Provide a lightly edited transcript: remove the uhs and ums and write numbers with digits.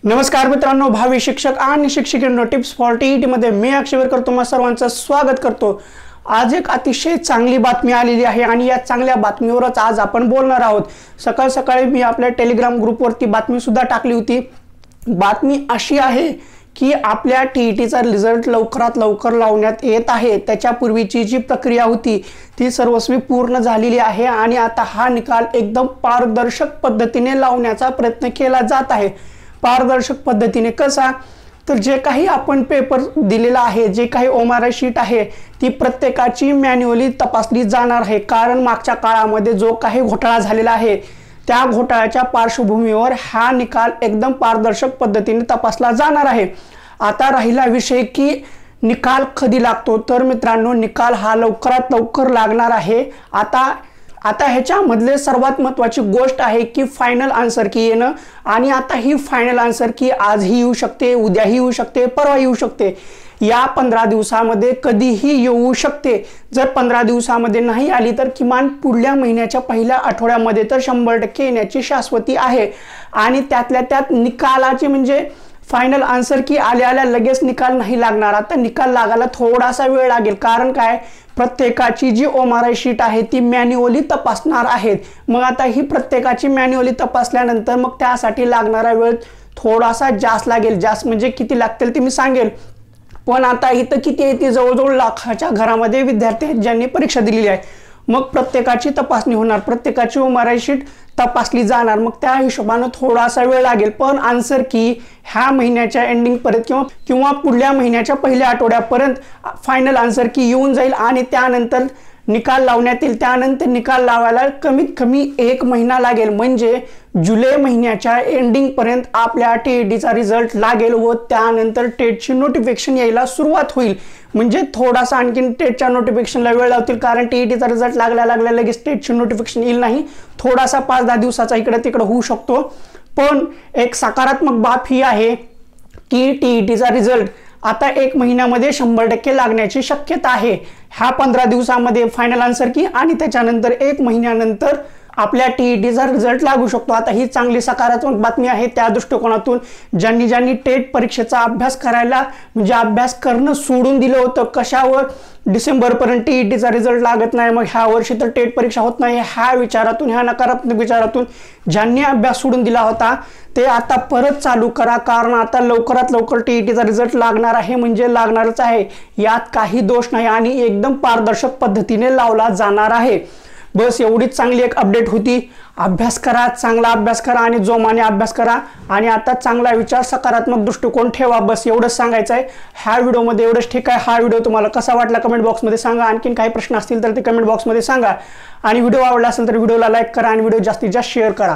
नमस्कार मित्रांनो, भावी शिक्षक आणि शिक्षिकेंनो, टिप्स फॉर टीईटी मध्ये मी अक्षय तुम्हा सर्वांचं स्वागत करतो। आज एक अतिशय चांगली बातमी आलेली आहे आणि या चांगल्या बातमीवरच आज आपण बोलणार आहोत। सकाळ सकाळी मी आपल्या टेलिग्राम ग्रुपवरती बातमी सुद्धा टाकली होती। बातमी अशी आहे की आपल्या टीईटीचा रिझल्ट लवकरात लवकर लावण्यात येत आहे। त्याच्यापूर्वीची जी प्रक्रिया होती ती सर्वस्वी पूर्ण झालेली आहे आणि आता हा निकाल एकदम पारदर्शक पद्धतीने लावण्याचा प्रयत्न केला जात आहे। पारदर्शक पद्धतीने कसा, तर जे काही आपण पेपर दिलेला आहे, जे काही ओमारा शीट आहे ती प्रत्येकाची मॅन्युअली तपासली जाणार आहे। कारण मागच्या काळामध्ये जो काही घोटाळा झालेला आहे त्या घोटाळ्याच्या पार्श्वभूमीवर हा निकाल एकदम पारदर्शक पद्धतीने तपासला जाणार आहे। आता राहिला विषय की निकाल कधी लागतो, तर मित्रांनो निकाल हा लवकरात लवकर लागणार आहे। आता ह्याच्यामधले सर्वात महत्त्वाची गोष्ट आहे की फायनल आन्सर की येणं। आणि आता ही फायनल आन्सर की आजही येऊ शकते, उद्याही येऊ शकते, परवा येऊ शकते, या 15 दिवसामध्ये कधीही येऊ शकते। जर 15 दिवसामध्ये नाही आली तर किमान पुढल्या महिन्याच्या पहिल्या आठवड्यामध्ये तर 100% येण्याची शाश्वती आहे। आणि त्यातल्या त्यात निकालाची म्हणजे फायनल आन्सर की आल्या लगेच निकाल नाही लागणार। आता निकाल लागायला थोडासा वेळ लागेल, कारण काय, प्रत्येकाची जी ओमारा शीट आहे ती मॅन्युअली तपासणार आहेत। मग आता ही प्रत्येकाची मॅन्युअली तपासल्यानंतर मग त्यासाठी लागणारा वेळ थोडासा जास्त लागेल। जास्त म्हणजे किती लागतील ते मी सांगेल, पण आता इथं किती आहे, ती जवळजवळ लाखाच्या घरामध्ये विद्यार्थी आहेत ज्यांनी परीक्षा दिलेली आहे। मग प्रत्येकाची तपासणी होणार, प्रत्येकाची ओमारा शीट तपासली जाणार, मग त्या हिशोबाने थोडासा वेळ लागेल। पण आन्सर की ह्या महिन्याच्या एंडिंग पर्यंत किंवा पुढल्या महिन्याच्या पहिल्या आठवड्यापर्यंत फायनल आन्सर की येऊन जाईल आणि त्यानंतर निकाल लावण्यात येईल। त्यानंतर निकाल लावायला कमीत कमी 1 महिना लागेल, म्हणजे जुलै महिन्याच्या एंडिंग पर्यंत आपल्या टीईटीचा रिझल्ट लागेल व त्यानंतर टेटची नोटिफिकेशन यायला सुरुवात होईल। म्हणजे थोडासा आणखीन टेटच्या नोटिफिकेशनला वेळ लावतील, कारण टीईटीचा रिझल्ट लागल्या लगेच टेटची नोटिफिकेशन येईल नाही, थोडासा 5-10 दिवसाचा इकडे तिकडे होऊ शकतो। पण एक सकारात्मक बाब ही आहे की टीईटीचा रिझल्ट आता 1 महिन्यामध्ये 100% लागण्याची शक्यता आहे। ह्या 15 दिवसामध्ये फायनल आन्सर की आणि त्याच्यानंतर 1 महिन्यानंतर आपल्या टीईटीचा रिझल्ट लागू शकतो। आता ही चांगली सकारात्मक बातमी आहे। त्या दृष्टिकोनातून ज्यांनी टेट परीक्षेचा अभ्यास करायला म्हणजे अभ्यास करणं सोडून दिलं होतं, कशावर, डिसेंबरपर्यंत टीईटीचा रिझल्ट लागत नाही, मग ह्या वर्षी तर टेट परीक्षा होत नाही, ह्या विचारातून, ह्या नकारात्मक विचारातून ज्यांनी अभ्यास सोडून दिला होता ते आता परत चालू करा, कारण आता लवकरात लवकर टीईटीचा रिझल्ट लागणार आहे, म्हणजे लागणारच आहे, यात काही दोष नाही आणि एकदम पारदर्शक पद्धतीने लावला जाणार आहे। बस एवढीच चांगली एक अपडेट होती। अभ्यास करा, चांगला अभ्यास करा आणि जोमाने अभ्यास करा आणि आता चांगला विचार, सकारात्मक दृष्टिकोन ठेवा, बस एवढंच सांगायचं आहे ह्या व्हिडिओमध्ये। एवढंच, ठीक आहे। हा व्हिडिओ तुम्हाला कसा वाटला कमेंट बॉक्समध्ये सांगा। आणखीन काही प्रश्न असतील तर ते कमेंट बॉक्समध्ये सांगा आणि व्हिडिओ आवडला असेल तर व्हिडिओला लाईक करा आणि व्हिडिओ जास्तीत जास्त शेअर करा।